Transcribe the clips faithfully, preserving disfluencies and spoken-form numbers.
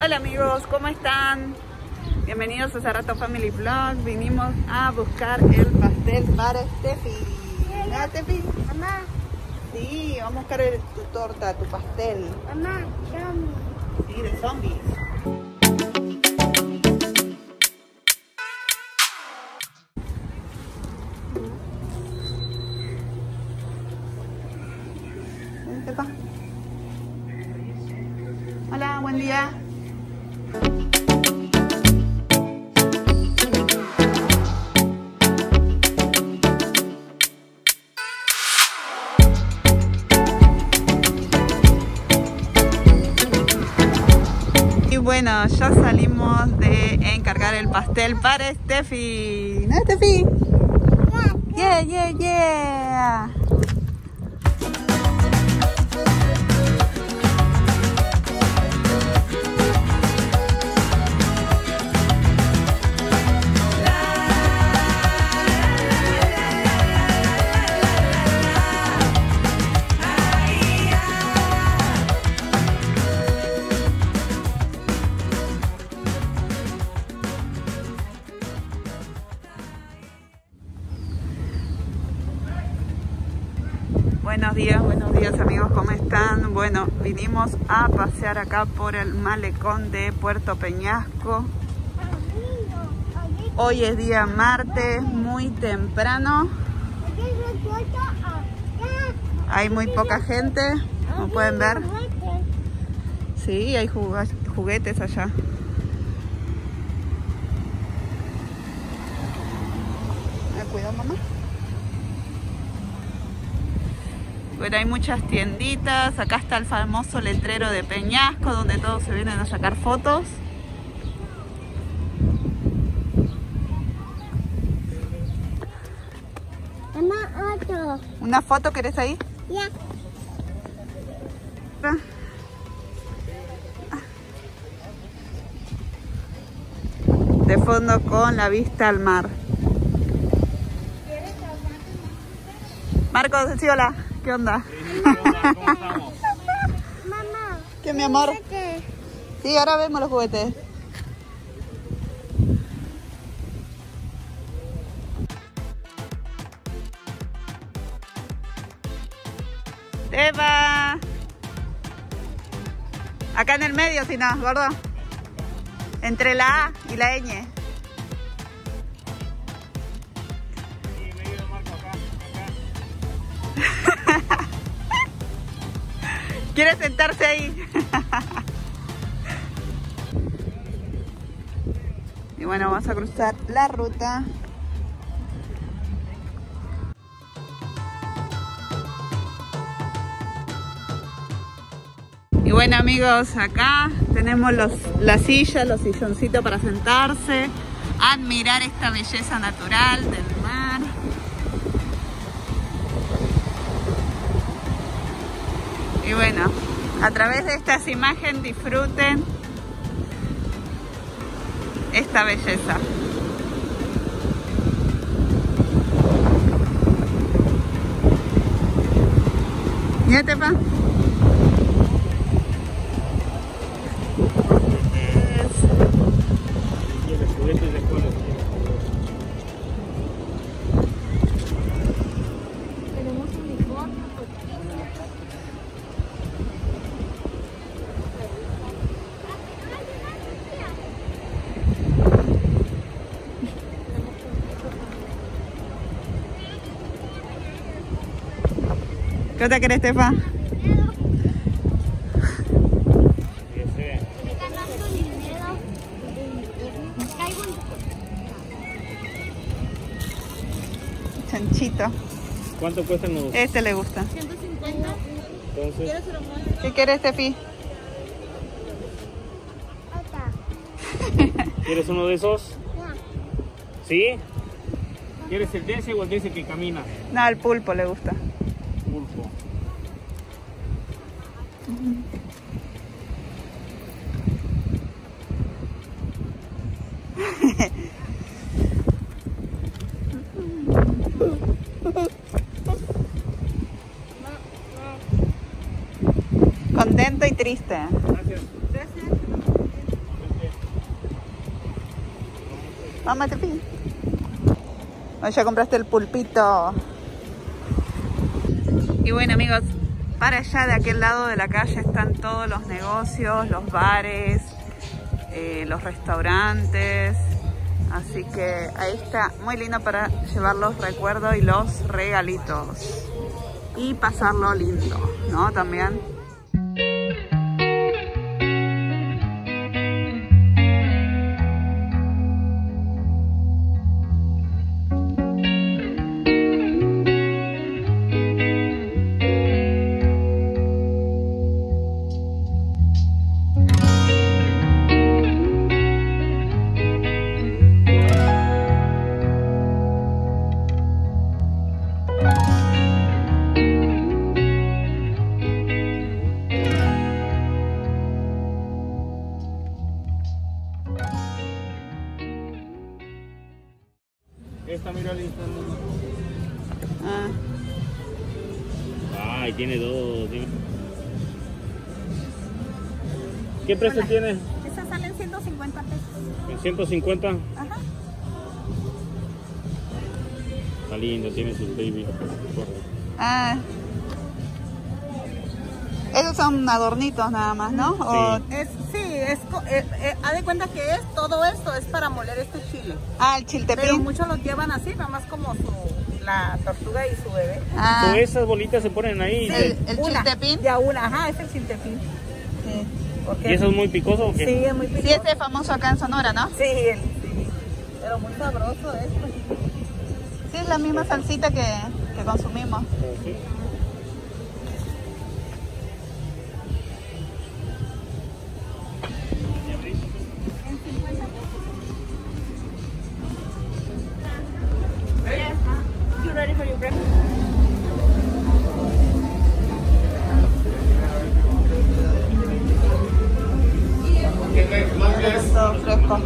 Hola amigos, ¿cómo están? Bienvenidos a Cerrato Family Vlog. Vinimos a buscar el pastel para Steffi. ¿Verdad, Steffi? Mamá. Sí, vamos a buscar el, tu torta, tu pastel. Mamá, zombie. Sí, de zombies. Pepa. Hola, buen día. Y bueno, ya salimos de encargar el pastel para Steffi. ¿No, Steffi? Yeah, yeah, yeah. Buenos días, buenos días amigos, ¿cómo están? Bueno, vinimos a pasear acá por el malecón de Puerto Peñasco. Hoy es día martes, muy temprano. Hay muy poca gente, como pueden ver. Sí, hay juguetes allá. Cuidado, mamá. Bueno, hay muchas tienditas. Acá está el famoso letrero de Peñasco, donde todos se vienen a sacar fotos. Mamá, otro. ¿Una foto querés ahí? Ya. De fondo con la vista al mar. Marcos, sí, hola. ¿Qué onda? ¿Qué onda? ¿Cómo estamos? Mamá. ¿Qué, mi amor? Juguete. Sí, ahora vemos los juguetes. Eva. Acá en el medio, si no, gordo. Entre la A y la ñ. ¿Quiere sentarse ahí? Y bueno, vamos a cruzar la ruta. Y bueno amigos, acá tenemos los, las sillas, los silloncitos para sentarse, admirar esta belleza natural del mar. Y bueno, a través de estas imágenes disfruten esta belleza. ¿Ya te va? ¿Qué te querés, Tefa? Chanchito. ¿Cuánto cuestan los? Este le gusta. ciento cincuenta. Entonces, ¿Qué quieres, Tefi? Otra. ¿quieres uno de esos? Ya. ¿Sí? ¿Quieres el de ese o el de ese que camina? No, el pulpo le gusta. Pulpo. Contento y triste. Gracias. Gracias. Vamos, Tefi. Oh, ya compraste el pulpito. Y bueno, amigos, para allá de aquel lado de la calle están todos los negocios, los bares, eh, los restaurantes. Así que ahí está muy lindo para llevar los recuerdos y los regalitos. Y pasarlo lindo, ¿no? También. Esta, mira, lista. Ah. Ay, tiene dos. Tiene... ¿Qué precio Hola. tiene? Esas salen ciento cincuenta pesos. ¿En ciento cincuenta? Ajá. Está lindo, tiene sus baby. Ah. Esos son adornitos nada más, ¿no? Sí. O... Es, sí, es, co- eh, eh, haz de cuenta que es todo esto es para moler este chile. Ah, el Pero chiltepín. muchos lo llevan así, nada más como su, la tortuga y su bebé. Ah, So, esas bolitas se ponen ahí. el, el Una, chiltepín. Ya una, ajá, es el chiltepín. Sí. Porque ¿Y eso es muy picoso o qué? Sí, es muy Sí, picoso. ese es famoso acá en Sonora, ¿no? Sí, el- sí, pero muy sabroso esto. Sí, es la misma salsita que, que consumimos. Sí. You ready for your breakfast? Todo fresco.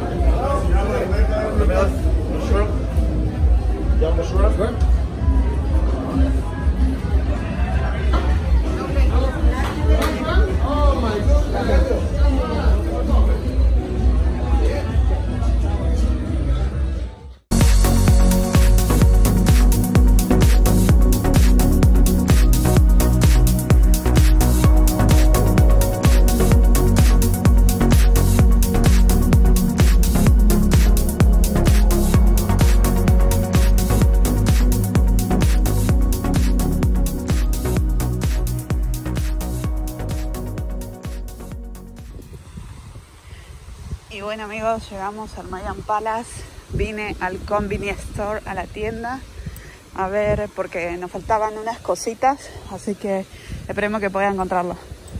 Y bueno, amigos, llegamos al Mayan Palace. Vine al Convenience Store, a la tienda, a ver, porque nos faltaban unas cositas, así que esperemos que pueda encontrarlo.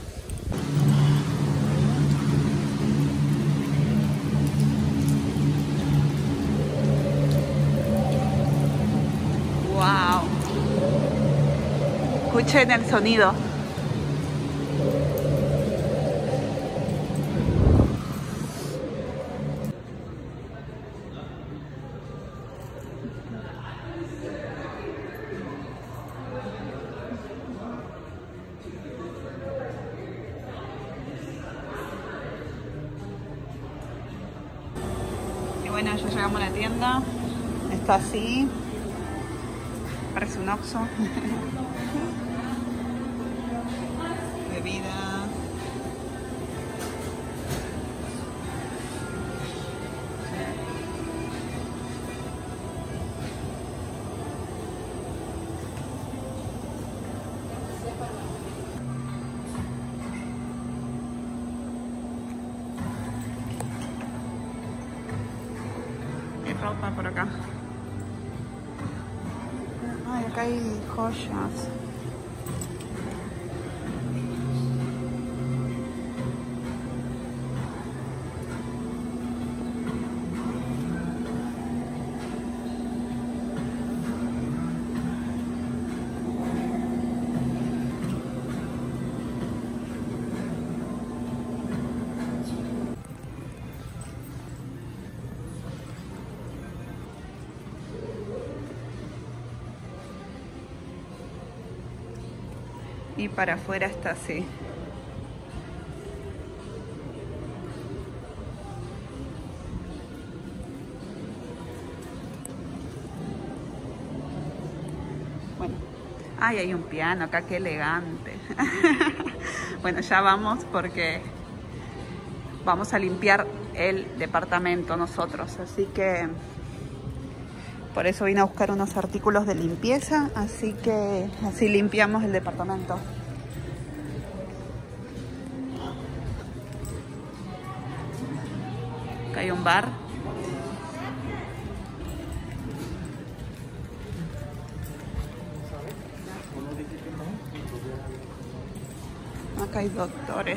Wow. Escuchen el sonido. Y bueno, ya llegamos a la tienda. Está así. Parece un Oxxo. Bebidas. Y ropa por acá. Ay, acá hay joyas. Y para afuera está así. Ay, hay un piano acá, qué elegante. Bueno, ya vamos porque vamos a limpiar el departamento nosotros. Así que por eso vine a buscar unos artículos de limpieza. Así que así limpiamos el departamento. Acá hay un bar. Acá hay doctores.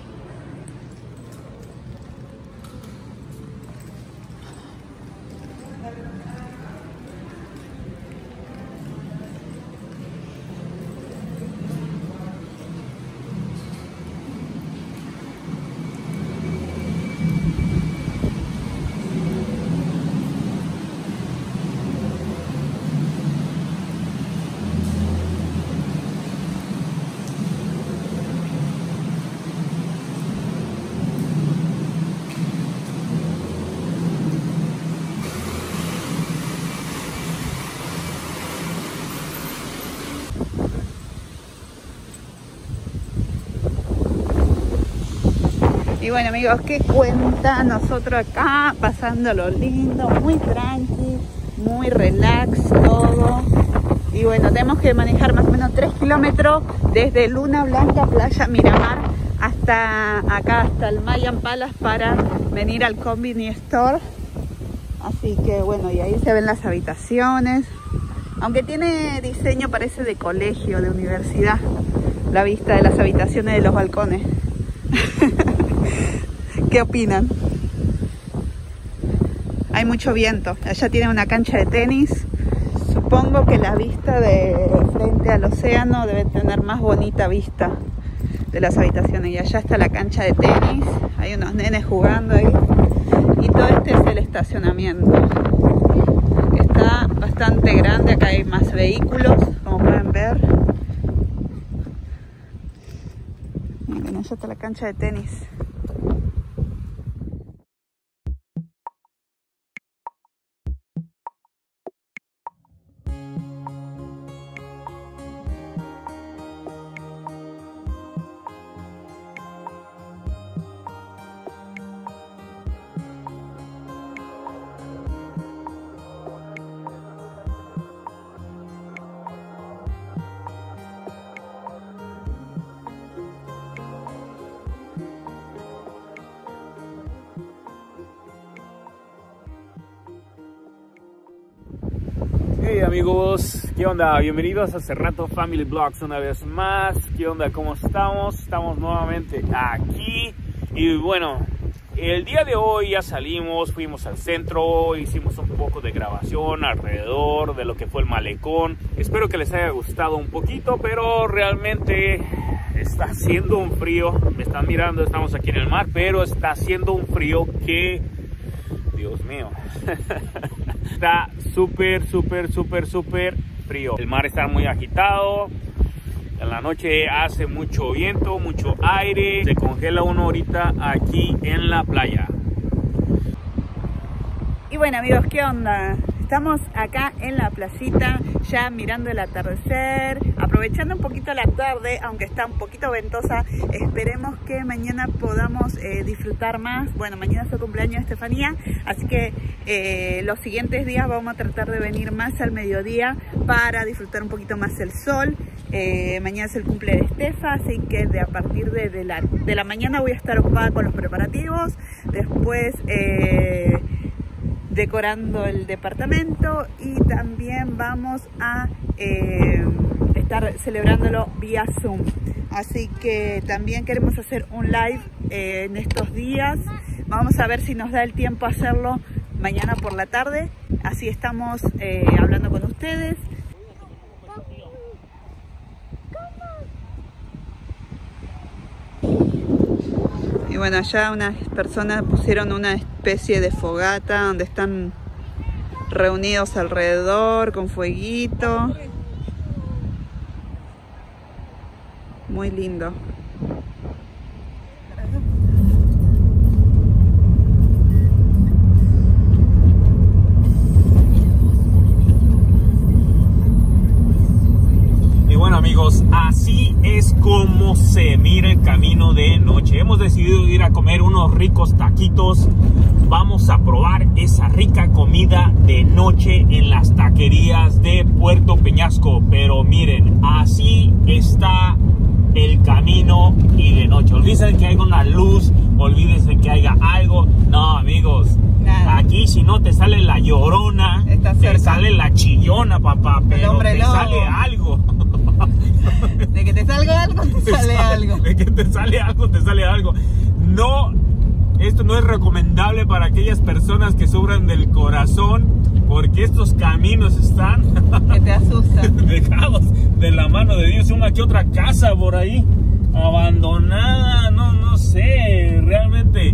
Y bueno, amigos, ¿qué cuenta? Nosotros acá pasándolo lindo, muy tranqui, muy relax todo. Y bueno, tenemos que manejar más o menos tres kilómetros desde Luna Blanca, Playa Miramar, hasta acá, hasta el Mayan Palace para venir al Convenience Store. Así que bueno, y ahí se ven las habitaciones. Aunque tiene diseño, parece de colegio, de universidad, la vista de las habitaciones de los balcones. ¿Qué opinan? Hay mucho viento. Allá tiene una cancha de tenis. Supongo que la vista de frente al océano debe tener más bonita vista de las habitaciones. Y allá está la cancha de tenis. Hay unos nenes jugando ahí. Y todo este es el estacionamiento. Está bastante grande. Acá hay más vehículos, como pueden ver. Miren, allá está la cancha de tenis. Hey amigos, ¿qué onda? Bienvenidos a Cerrato Family Vlogs una vez más. ¿Qué onda? ¿Cómo estamos? Estamos nuevamente aquí. Y bueno, el día de hoy ya salimos, fuimos al centro, hicimos un poco de grabación alrededor de lo que fue el malecón. Espero que les haya gustado un poquito, pero realmente está haciendo un frío. Me están mirando, estamos aquí en el mar, pero está haciendo un frío que... Dios mío. Está súper, súper, súper, súper frío. El mar está muy agitado. En la noche hace mucho viento, mucho aire. Se congela uno ahorita aquí en la playa. Y bueno, amigos, ¿qué onda? Estamos acá en la playita, ya mirando el atardecer, aprovechando un poquito la tarde, aunque está un poquito ventosa. Esperemos que mañana podamos eh, disfrutar más. Bueno, mañana es su cumpleaños de Estefanía, así que eh, los siguientes días vamos a tratar de venir más al mediodía para disfrutar un poquito más el sol. Eh, mañana es el cumple de Estefa, así que de a partir de, de, la, de la mañana voy a estar ocupada con los preparativos. Después... Eh, decorando el departamento, y también vamos a eh, estar celebrándolo vía Zoom. Así que también queremos hacer un live eh, en estos días. Vamos a ver si nos da el tiempo a hacerlo mañana por la tarde. Así estamos eh, hablando con ustedes. Y bueno, allá unas personas pusieron una especie de fogata donde están reunidos alrededor con fueguito. Muy lindo. Y es cómo se mira el camino de noche. Hemos decidido ir a comer unos ricos taquitos. Vamos a probar esa rica comida de noche en las taquerías de Puerto Peñasco. Pero miren, así está el camino y de noche. Olvídense que haya una luz, olvídense que haya algo. No, amigos, nada. Aquí si no te sale la llorona, Está te cerca. sale la chillona, papá, pero hombre te lobo. sale algo. De que te salga algo, te sale algo. De que te sale algo, te sale algo. No, esto no es recomendable para aquellas personas que sufran del corazón, porque estos caminos están Que te asusta. dejados de la mano de Dios. Una que otra casa por ahí abandonada, no, no sé, realmente,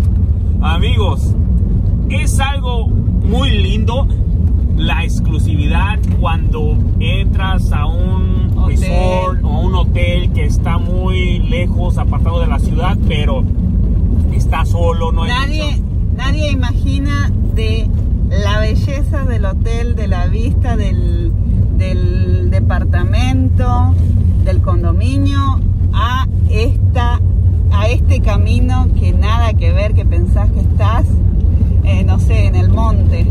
amigos, es algo muy lindo. La exclusividad cuando entras a un Hotel. resort o un hotel que está muy lejos, apartado de la ciudad, pero está solo, no hay Nadie, mucho. nadie imagina de la belleza del hotel, de la vista del, del departamento, del condominio, a esta, a este camino que nada que ver, que pensás que estás, eh, no sé, en el monte.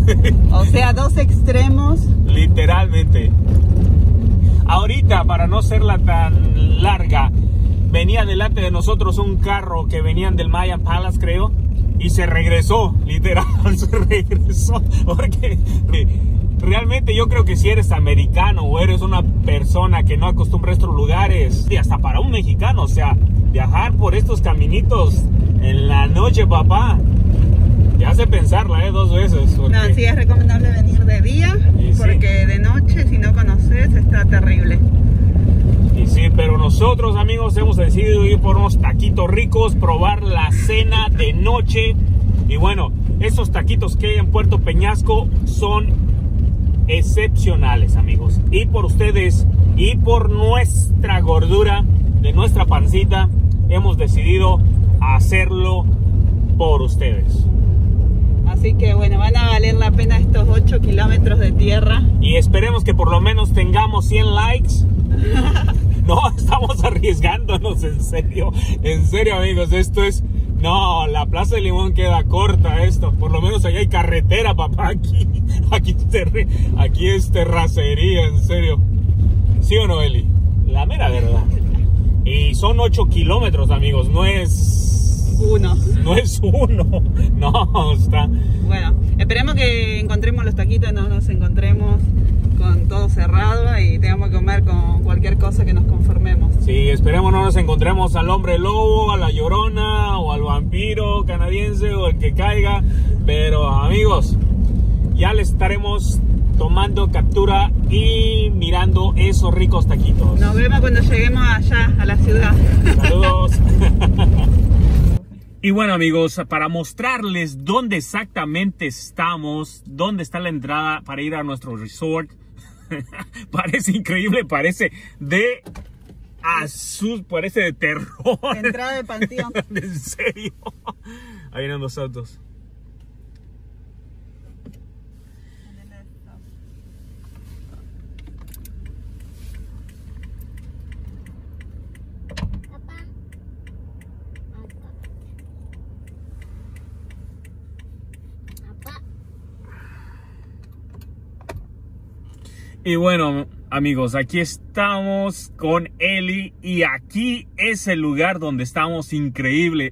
O sea, dos extremos. Literalmente. Ahorita, para no serla tan larga, venía delante de nosotros un carro que venían del Mayan Palace, creo, y se regresó, literal, se regresó, porque eh, realmente yo creo que si eres americano o eres una persona que no acostumbra a estos lugares, y hasta para un mexicano, o sea, viajar por estos caminitos en la noche, papá, ya hace pensarla, ¿eh? Dos veces. Porque... No, sí es recomendable venir de día, Y sí. porque de noche, si no conoces, está terrible. Y sí, pero nosotros, amigos, hemos decidido ir por unos taquitos ricos, probar la cena de noche. Y bueno, esos taquitos que hay en Puerto Peñasco son excepcionales, amigos. Y por ustedes y por nuestra gordura de nuestra pancita, hemos decidido hacerlo por ustedes. Así que bueno, van a valer la pena estos ocho kilómetros de tierra. Y esperemos que por lo menos tengamos cien likes. No, estamos arriesgándonos, en serio. En serio, amigos, esto es... No, la Plaza de Limón queda corta esto. Por lo menos allá hay carretera, papá. Aquí, aquí, es terri- aquí es terracería, en serio. ¿Sí o no, Eli? La mera verdad. Y son ocho kilómetros, amigos. No es... Uno. No es uno. No, está... Bueno, esperemos que encontremos los taquitos, no nos encontremos con todo cerrado y tengamos que comer con cualquier cosa que nos conformemos. Sí, esperemos no nos encontremos al hombre lobo, a la llorona o al vampiro canadiense o el que caiga. Pero amigos, ya les estaremos tomando captura y mirando esos ricos taquitos. Nos vemos cuando lleguemos allá a la ciudad. Saludos. Y bueno, amigos, para mostrarles dónde exactamente estamos, dónde está la entrada para ir a nuestro resort. Parece increíble, parece de azul, parece de terror. Entrada de panteón. En serio. Ahí vienen los autos. Papá. Papá. Y bueno, amigos, aquí estamos con Eli y aquí es el lugar donde estamos, increíble.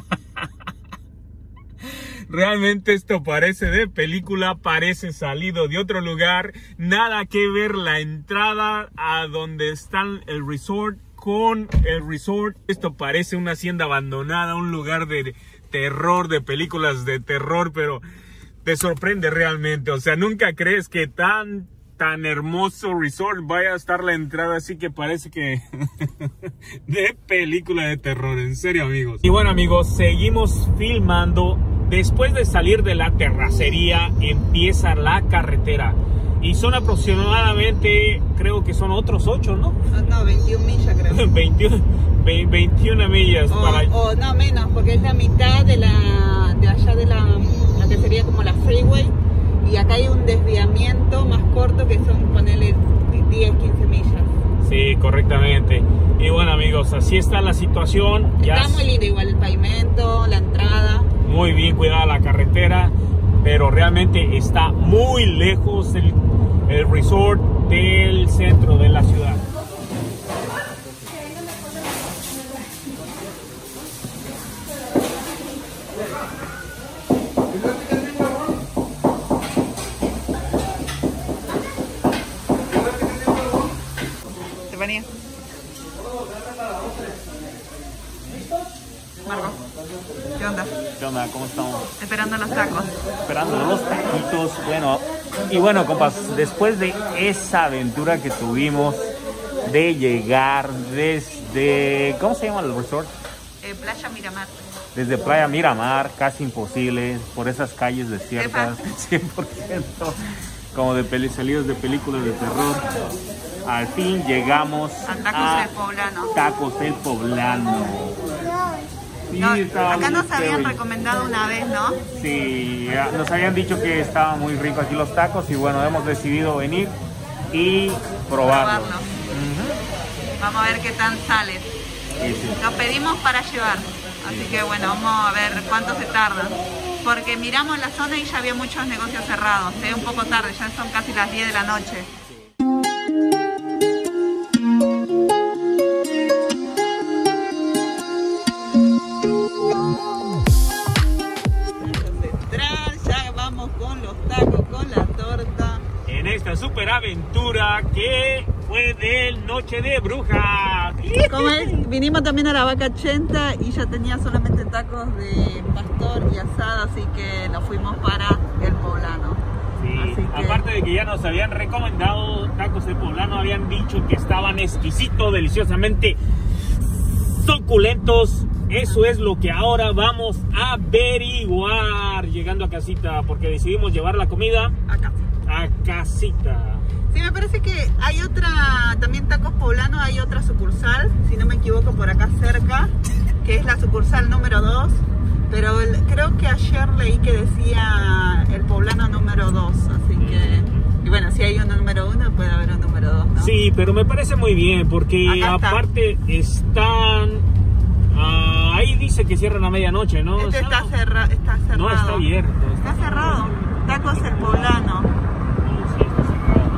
Realmente esto parece de película, parece salido de otro lugar. Nada que ver la entrada a donde está el resort con el resort. Esto parece una hacienda abandonada, un lugar de terror, de películas de terror, pero te sorprende realmente. O sea, nunca crees que tan... tan hermoso resort vaya a estar la entrada, así que parece que de película de terror, en serio, amigos. Y bueno, amigos, seguimos filmando. Después de salir de la terracería empieza la carretera y son aproximadamente, creo que son otros ocho, ¿no? No, no, veintiuna millas creo. veintiuno, veintiuna millas O, para... o no menos, porque es la mitad de la de allá de la, la que sería como la freeway. Y acá hay un desviamiento más corto que son, ponele, diez, quince millas. Sí, Sí, correctamente. Y bueno, amigos, así está la situación. Ya está muy lindo igual el pavimento, la entrada. Muy bien cuidada la carretera, pero realmente está muy lejos el, el resort del centro de la ciudad. Estefanía. Marco, ¿qué onda? ¿Qué onda? ¿Cómo estamos? Esperando los tacos. Esperando los taquitos. Bueno, y bueno, compas, después de esa aventura que tuvimos de llegar desde... ¿Cómo se llama el resort? Eh, Playa Miramar. Desde Playa Miramar, casi imposible, por esas calles desiertas, cien por ciento, como de peli salidos de películas de terror. Al fin llegamos a Tacos a El Poblano. Tacos El Poblano. Sí, No, estaba acá muy nos habían chévere. recomendado una vez, ¿no? Sí, nos habían dicho que estaba muy rico aquí los tacos y bueno, hemos decidido venir y probarlo. Probarlo. Vamos a ver qué tan sale. Sí, sí. Lo pedimos para llevar, así que bueno, vamos a ver cuánto se tarda. Porque miramos la zona y ya había muchos negocios cerrados. Se ve un poco tarde, ya son casi las diez de la noche. Central, ya vamos con los tacos, con la torta. En esta super aventura que fue de Noche de Brujas. Como es, vinimos también a la Vaca ochenta y ya tenía solamente tacos de pastor y asada, así que nos fuimos para el Poblano. Sí, Así que... aparte de que ya nos habían recomendado tacos de poblano, habían dicho que estaban exquisitos, deliciosamente suculentos. Eso es lo que ahora vamos a averiguar llegando a casita, porque decidimos llevar la comida Acá. a casita. Sí, me parece que hay otra, también Tacos Poblano, hay otra sucursal, si no me equivoco, por acá cerca, que es la sucursal número dos, pero el, creo que ayer leí que decía el Poblano número dos, así que, y bueno, si hay un número uno, puede haber un número dos, ¿no? Sí, pero me parece muy bien, porque Acá está. aparte están... ah, ahí dice que cierran a medianoche, ¿no? Este está, cerra, está cerrado. No, está abierto. Está cerrado. Tacos el Poblano. Sí, está cerrado.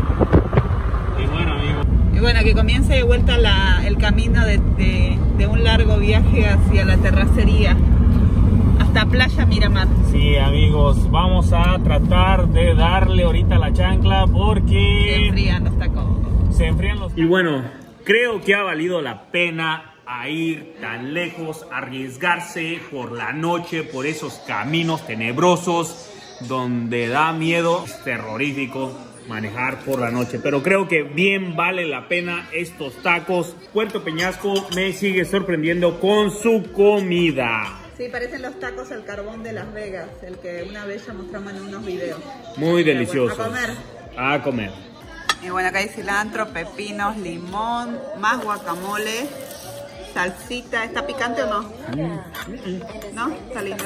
Y bueno, amigo. Y bueno, que comience de vuelta la, el camino de, de, de un largo viaje hacia la terracería, hasta Playa Miramar. Sí, amigos, vamos a tratar de darle ahorita la chancla porque... Se enfrían los tacos. Se enfrían los... Y bueno, creo que ha valido la pena a ir tan lejos, arriesgarse por la noche, por esos caminos tenebrosos donde da miedo, es terrorífico manejar por la noche, pero creo que bien vale la pena estos tacos. Puerto Peñasco me sigue sorprendiendo con su comida. Sí, parecen los tacos al carbón de Las Vegas, el que una vez ya mostramos en unos videos. Muy Pero delicioso. bueno, a comer. A comer. Y bueno, acá hay cilantro, pepinos, limón, más guacamole, salsita. ¿Está picante o no? ¿No? Está linda.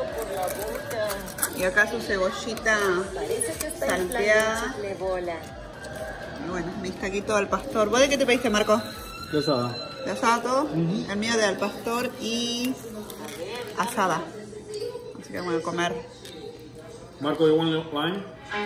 Y acá su cebollita salteada. Y bueno, mis taquitos al pastor. ¿Vos de qué te pediste, Marco? ¿Qué asada? ¿De asada todo? El mío de al pastor y asada. Así que bueno, comer. Marco, ¿de one line?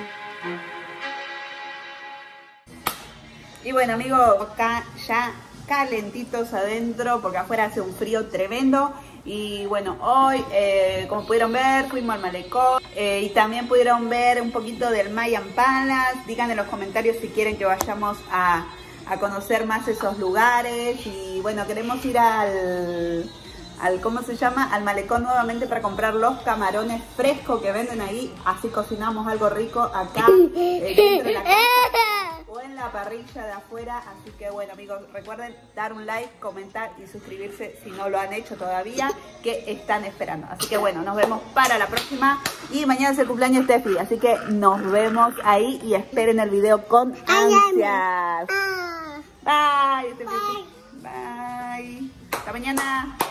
Y bueno, amigos, acá ya calentitos adentro porque afuera hace un frío tremendo. Y bueno, hoy, eh, como pudieron ver, fuimos al malecón eh, y también pudieron ver un poquito del Mayan Palace. Digan en los comentarios si quieren que vayamos a, a conocer más esos lugares. Y bueno, queremos ir al, al, ¿cómo se llama? Al malecón nuevamente para comprar los camarones frescos que venden ahí. Así cocinamos algo rico acá eh, dentro de la casa o en la parrilla de afuera. Así que bueno, amigos, recuerden dar un like, comentar y suscribirse si no lo han hecho todavía, que están esperando. Así que bueno, nos vemos para la próxima y mañana es el cumpleaños de Steffi, así que nos vemos ahí y esperen el video con ansias. Bye, Steffi. Bye. Hasta mañana.